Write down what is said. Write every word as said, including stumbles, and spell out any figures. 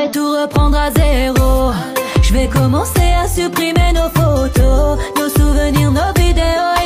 tout reprendre à zéro. Je vais commencer à supprimer nos photos, nos souvenirs, nos vidéos